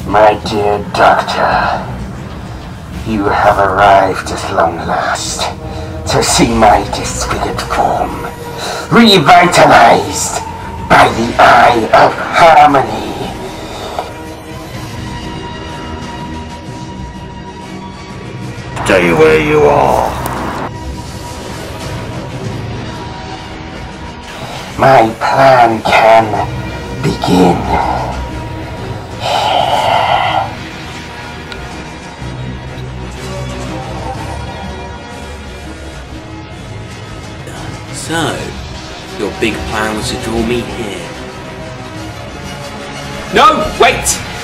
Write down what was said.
My dear doctor, you have arrived at long last to see my disfigured form revitalized by the Eye of Harmony. Stay where you are. My plan can begin. So, your big plan was to draw me here. No, wait!